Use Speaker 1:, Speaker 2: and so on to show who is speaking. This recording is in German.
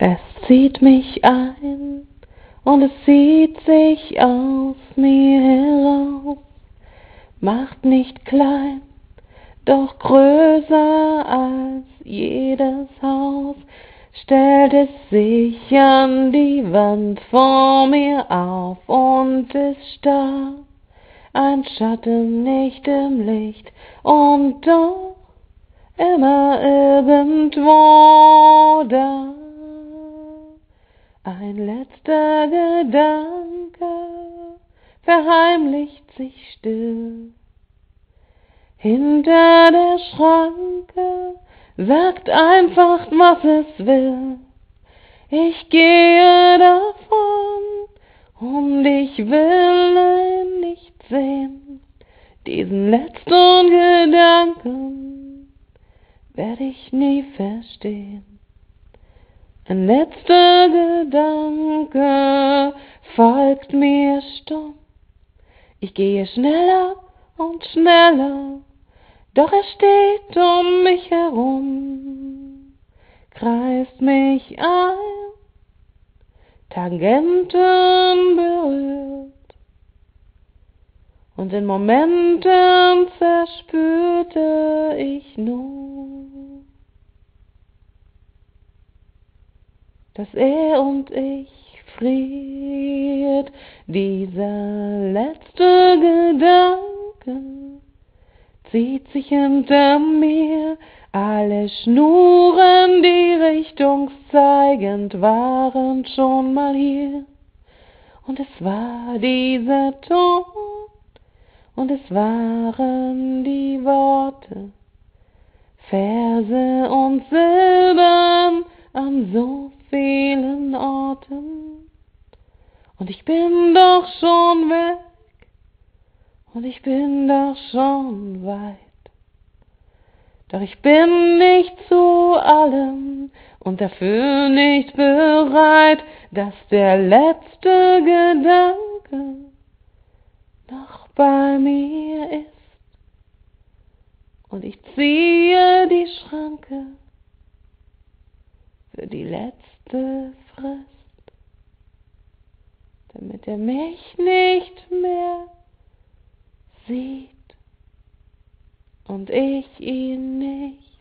Speaker 1: Es zieht mich ein und es zieht sich aus mir heraus, macht nicht klein, doch größer als jedes Haus, stellt es sich an die Wand vor mir auf und ist starr, ein Schatten nicht im Licht und doch immer irgendwo da. Ein letzter Gedanke verheimlicht sich still. Hinter der Schranke sagt einfach, was es will. Ich gehe davon und ich will ihn nicht sehen. Diesen letzten Gedanken werde ich nie verstehen. Ein letzter Gedanke folgt mir stumm. Ich gehe schneller und schneller, doch er steht um mich herum, kreist mich ein, Tangenten berührt, und in Momenten verspürte ich nur, dass er und ich friert. Dieser letzte Gedanke zieht sich hinter mir, alle Schnuren, die richtungszeigend waren, schon mal hier. Und es war dieser Ton, und es waren die Worte, Verse und Silben an so vielen Orten. Und ich bin doch schon weg, und ich bin doch schon weit. Doch ich bin nicht zu allem und dafür nicht bereit, dass der letzte Gedanke noch bei mir ist. Und ich ziehe die Schranke für die letzte Frist, damit er mich nicht mehr sieht und ich ihn nicht.